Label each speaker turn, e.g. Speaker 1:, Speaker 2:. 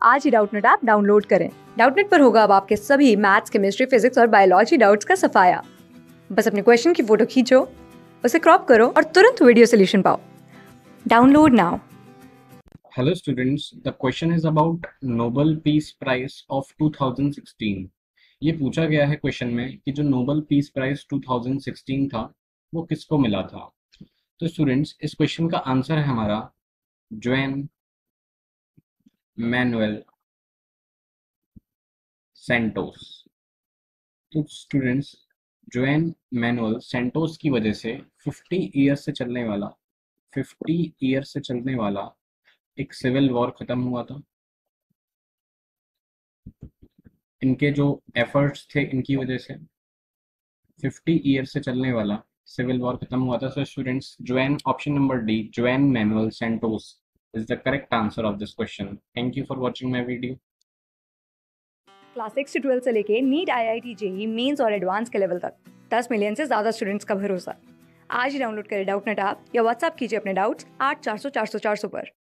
Speaker 1: आज ही Doubtnut app download करें। डाउटनेट पर होगा अब आपके सभी मैथ्स, केमिस्ट्री, फिजिक्स और बायोलॉजी डाउट्स का सफाया। बस अपने क्वेश्चन की फोटो खींचो, उसे क्रॉप करो और तुरंत वीडियो सोल्यूशन पाओ। Download now.
Speaker 2: Hello students, the question is about Nobel Peace Prize of 2016। ये पूछा गया है क्वेश्चन में कि जो नोबेल पीस प्राइज 2016 था वो किसको मिला था। तो स्टूडेंट्स, इस क्वेश्चन का आंसर है हमारा जोएन मैनुएल सेंटोस। तो स्टूडेंट्स, जोएन मैनुएल सेंटोस की वजह से 50 ईयर से चलने वाला एक सिविल वॉर खत्म हुआ था। इनके जो एफर्ट्स थे, इनकी वजह से 50 ईयर से चलने वाला सिविल वॉर खत्म हुआ था। So students, Joan, option number D, Joan Manuel Santos is the correct answer of this question. Thank you for watching my video.
Speaker 1: Class 6 से 12 से लेके नीट, IIT, जेई मेंस और एडवांस के लेवल तक 10 million से ज्यादा स्टूडेंट्स का भरोसा। आज ही डाउनलोड करें डाउटनेट ऐप या व्हाट्सएप कीजिए अपने डाउट्स 8400 400 400 पर।